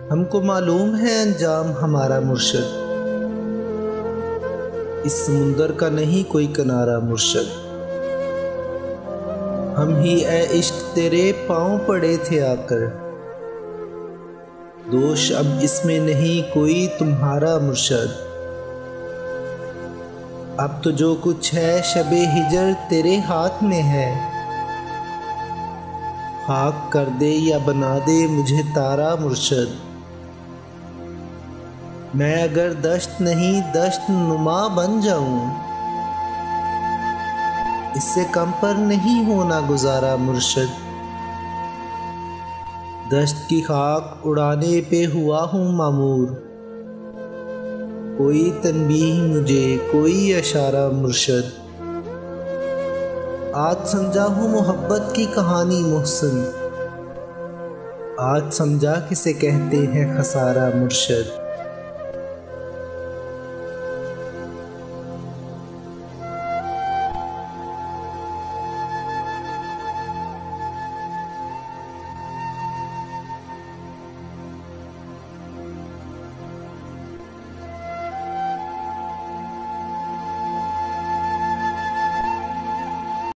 हमको मालूम है अंजाम हमारा मुर्शद, इस समुंदर का नहीं कोई किनारा मुर्शद। हम ही ए इश्क तेरे पाँव पड़े थे आकर, दोष अब इसमें नहीं कोई तुम्हारा मुर्शद। अब तो जो कुछ है शबे हिजर तेरे हाथ में है, खाक कर दे या बना दे मुझे तारा मुर्शद। मैं अगर दश्त नहीं दश्त नुमा बन जाऊं, इससे कम पर नहीं होना गुजारा मुर्शद। दश्त की खाक उड़ाने पे हुआ हूँ मामूर, कोई तनबीह मुझे कोई इशारा मुर्शद। आज समझा हूँ मोहब्बत की कहानी मुहसिन, आज समझा किसे कहते हैं खसारा मुर्शद।